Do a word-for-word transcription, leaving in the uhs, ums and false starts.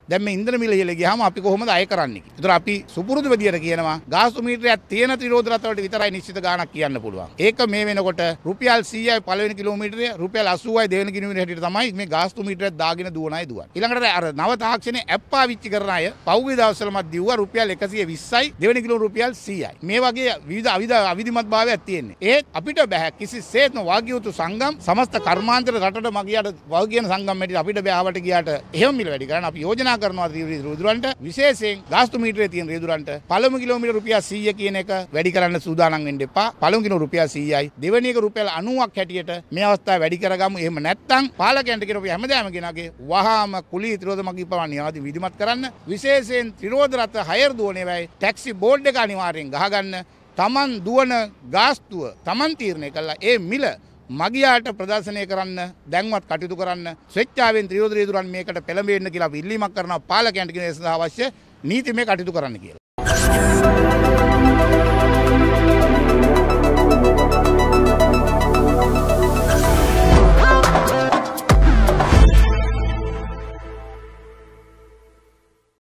දැන් මේ ඉන්ධන මිල ඉහළ ගියාම අපි කොහොමද අය කරන්නේ? ඒතර අපි සුපුරුදු විදියට කියනවා ගාස්තු මීටරයක් තියෙන ත්‍රිරෝද රථ වලට විතරයි නිශ්චිත ගාණක් කියන්න පුළුවන්. ඒක මේ වෙනකොට රුපියල් සීයයි පළවෙනි කිලෝමීටරය, රුපියල් අසූවයි දෙවෙනි කිලෝමීටරය හැටියට තමයි මේ ගාස්තු මීටරයක් දාගෙන දුවනයි දුවන්නේ. ඊළඟට අර නව තාක්ෂණයේ ඇප් පාවිච්චි කරන අය පහුගිය දවස්වලමත් දිව්වා රුපියල් එකසිය විස්සයි, දෙවෙනි කිලෝ රුපියල් සීයයි. මේ වගේ විවිධ අවිධ අවිධිමත් භාවයක් තියෙන්නේ. ඒත් අපිට බෑ කිසිසේත්ම වාග්ය යුතු සංගම් සමස්ත කර්මාන්තර රටට මගියට වග කියන සංගම් හැටියට අපිට බෑ ආවට ගියාට එහෙම මිල වැඩි කරන්න අපි යෝජනා කරනවා රියදුරන්ට විශේෂයෙන් ගාස්තු මීටරේ තියෙන රියදුරන්ට පළමු කිලෝමීටර රුපියල් සීය කියන එක වැඩි කරන්න සූදානම් වෙන්න එපා. පළමු කිලෝ රුපියල් සීයයි, දෙවෙනි එක රුපියල් අනූවක් හැටියට මේ අවස්ථාව වැඩි කරගමු. එහෙම නැත්නම් පාලකයන්ට කියන අපි හැමදාම කියනවාගේ වහාම කුලී ත්‍රිරෝද මගී පවන්නේ ආදී විධිමත් කරන්න. විශේෂයෙන් ත්‍රිරෝද රථ හයර් දුවනේ වෙයි ටැක්සි බෝඩ් එක අනිවාර්යෙන් ගහගන්න. Taman දුවන ගාස්තුව Taman තීරණය කළා ඒ මිල මගියාට ප්‍රදර්ශනය කරන්න දැන්වත් කටයුතු කරන්න ස්වේච්ඡාවෙන් ත්‍රිරෝද රියදුරන් මේකට පෙළඹෙන්න කියලා අපි ඉල්ලීමක් කරනවා පාලකයන්ට කියන ඒ සඳහා අවශ්‍ය නීතිමය කටයුතු කරන්න කියලා.